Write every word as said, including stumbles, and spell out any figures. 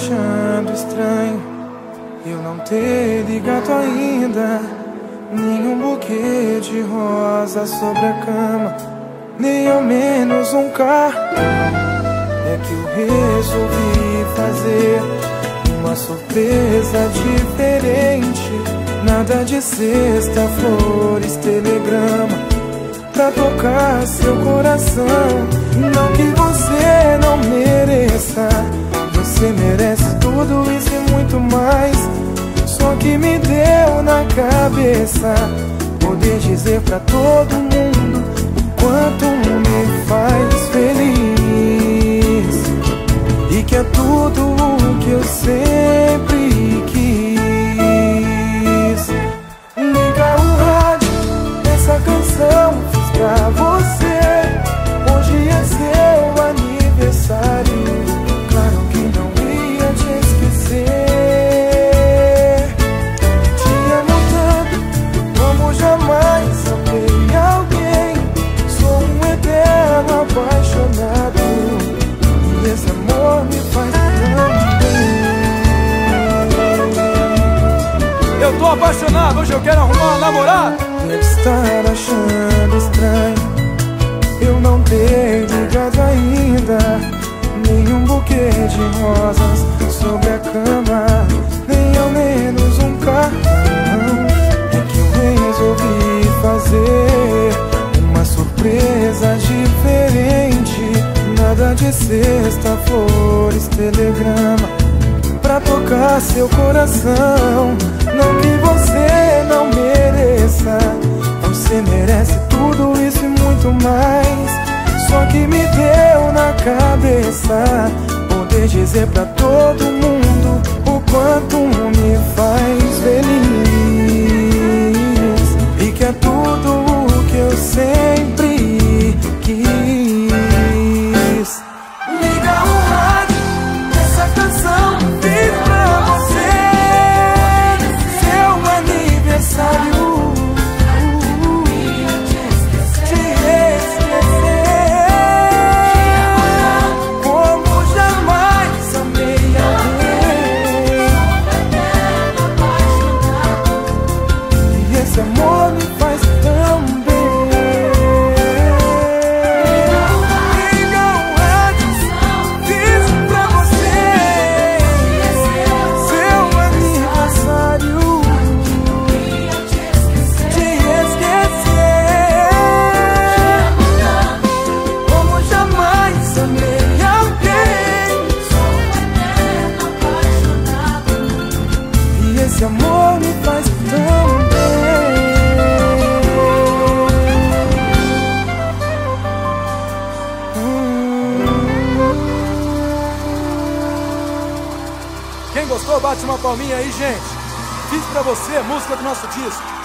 achando estranho eu não ter ligado ainda nenhum buquê de rosas sobre a cama, nem ao menos um cartão. É que eu resolvi fazer uma surpresa diferente. Nada de cesta, flores, telegrama pra tocar seu coração. Não que você não mereça, você merece tudo isso e muito mais. Só que me deu na cabeça poder dizer pra todo mundo o quanto me faz feliz, e que é tudo o que eu sempre quis. Liga o rádio, essa canção fiz pra você. Hoje é seu aniversário, claro que não ia te esquecer. Te amo tanto como jamais amei alguém. Sou um eterno apaixonado, e esse amor me faz tão bem. Eu tô apaixonado, hoje eu quero arrumar uma namorada. Deve estar achando estranho eu não ter ligado ainda nenhum buquê de rosas sobre a cama, nem ao menos um cartão. É que eu resolvi fazer uma surpresa diferente. Nada de cesta, flores, telegrama pra tocar seu coração. Não que você não mereça, você merece tudo isso e muito mais. Só que me deu na cabeça poder dizer pra todo mundo o quanto me faz feliz, e que é tudo o que eu sempre quis. Liga o rádio, essa canção fiz pra você. Seu aniversário, esse amor me faz tão bem. Liga o rádio, fiz pra você. Seu aniversário, te esquecer. Como jamais amei alguém. E esse amor me faz tão bem. Quem gostou, bate uma palminha aí, gente. Fiz pra você, música do nosso disco.